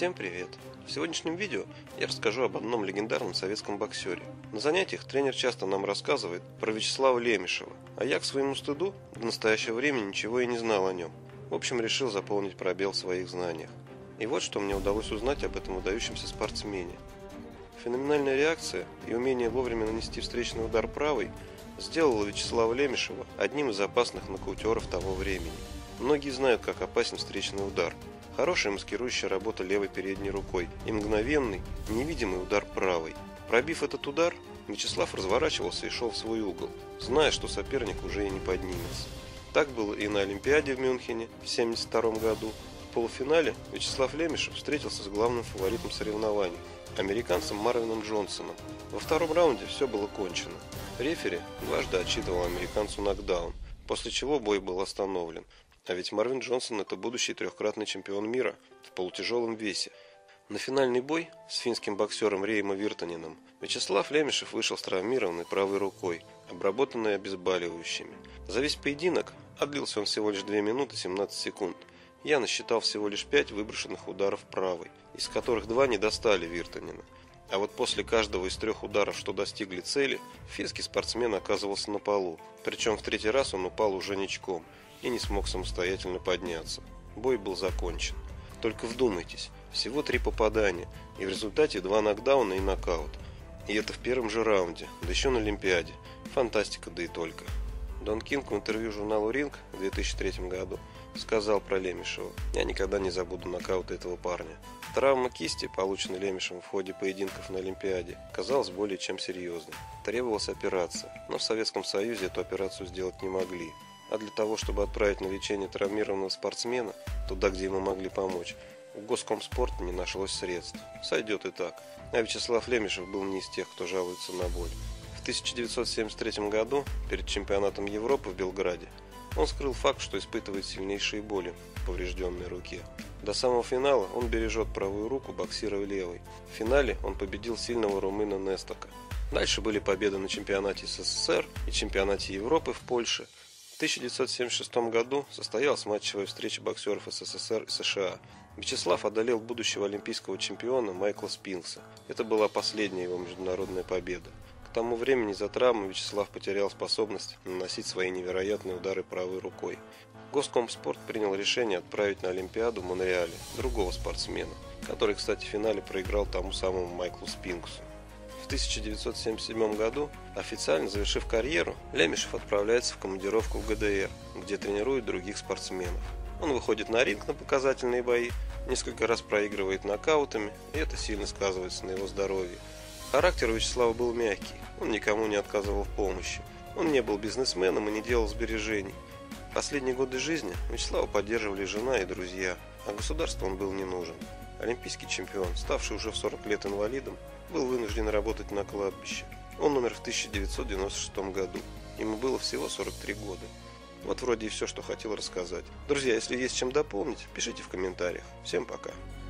Всем привет! В сегодняшнем видео я расскажу об одном легендарном советском боксере. На занятиях тренер часто нам рассказывает про Вячеслава Лемешева, а я, к своему стыду, до настоящего времени ничего и не знал о нем. В общем, решил заполнить пробел в своих знаниях. И вот что мне удалось узнать об этом выдающемся спортсмене. Феноменальная реакция и умение вовремя нанести встречный удар правой сделало Вячеслава Лемешева одним из опасных нокаутеров того времени. Многие знают, как опасен встречный удар. Хорошая маскирующая работа левой передней рукой и мгновенный, невидимый удар правой. Пробив этот удар, Вячеслав разворачивался и шел в свой угол, зная, что соперник уже и не поднимется. Так было и на Олимпиаде в Мюнхене в 1972 году. В полуфинале Вячеслав Лемешев встретился с главным фаворитом соревнований, американцем Марвином Джонсоном. Во втором раунде все было кончено. Рефери дважды отсчитывал американцу нокдаун, после чего бой был остановлен. А ведь Марвин Джонсон – это будущий трехкратный чемпион мира в полутяжелом весе. На финальный бой с финским боксером Реймо Виртанином Вячеслав Лемешев вышел с травмированной правой рукой, обработанной обезболивающими. За весь поединок, а длился он всего лишь 2 минуты 17 секунд, я насчитал всего лишь 5 выброшенных ударов правой, из которых 2 не достали Виртанина. А вот после каждого из 3 ударов, что достигли цели, финский спортсмен оказывался на полу, причем в 3-й раз он упал уже ничком и не смог самостоятельно подняться. Бой был закончен. Только вдумайтесь, всего 3 попадания, и в результате 2 нокдауна и нокаут. И это в первом же раунде, да еще на Олимпиаде. Фантастика, да и только. Дон Кинг в интервью журналу «Ринг» в 2003 году сказал про Лемешева: «Я никогда не забуду нокаута этого парня». Травма кисти, полученная Лемешевым в ходе поединков на Олимпиаде, казалась более чем серьезной. Требовалась операция, но в Советском Союзе эту операцию сделать не могли. А для того, чтобы отправить на лечение травмированного спортсмена туда, где ему могли помочь, у Госкомспорта не нашлось средств. Сойдет и так. А Вячеслав Лемешев был не из тех, кто жалуется на боль. В 1973 году, перед чемпионатом Европы в Белграде, он скрыл факт, что испытывает сильнейшие боли в поврежденной руке. До самого финала он бережет правую руку, боксируя левой. В финале он победил сильного румына Нестока. Дальше были победы на чемпионате СССР и чемпионате Европы в Польше. В 1976 году состоялась матчевая встреча боксеров СССР и США. Вячеслав одолел будущего олимпийского чемпиона Майкла Спинкса. Это была последняя его международная победа. К тому времени из-за травмы Вячеслав потерял способность наносить свои невероятные удары правой рукой. Госкомспорт принял решение отправить на Олимпиаду в Монреале другого спортсмена, который, кстати, в финале проиграл тому самому Майклу Спинксу. В 1977 году, официально завершив карьеру, Лемешев отправляется в командировку в ГДР, где тренирует других спортсменов. Он выходит на ринг на показательные бои, несколько раз проигрывает нокаутами, и это сильно сказывается на его здоровье. Характер у Вячеслава был мягкий, он никому не отказывал в помощи. Он не был бизнесменом и не делал сбережений. В последние годы жизни Вячеслава поддерживали жена и друзья, а государству он был не нужен. Олимпийский чемпион, ставший уже в 40 лет инвалидом, был вынужден работать на кладбище. Он умер в 1996 году. Ему было всего 43 года. Вот вроде и все, что хотел рассказать. Друзья, если есть чем дополнить, пишите в комментариях. Всем пока.